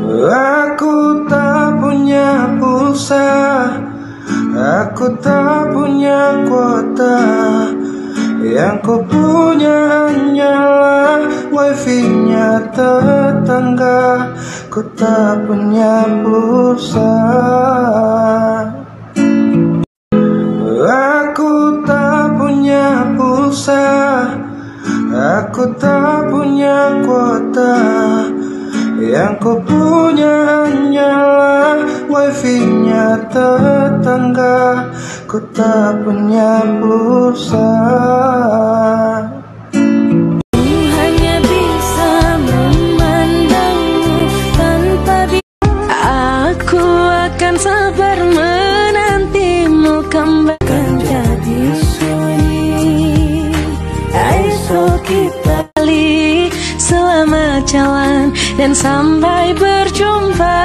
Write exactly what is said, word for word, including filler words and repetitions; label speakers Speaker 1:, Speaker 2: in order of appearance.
Speaker 1: Aku tak punya pulsa, aku tak punya kuota. Yang ku punya hanyalah wifi-nya tetangga. Ku tak punya pulsa. Aku tak punya pulsa, aku tak punya kuota. Yang ku punya hanyalah wifi-nya tetangga. Ku tak punya pulsa.
Speaker 2: Hanya bisa memandangmu tanpa di. Aku akan sabar menantimu kembali jadi sunyi. Esok kita kali selamat jalan dan sampai berjumpa.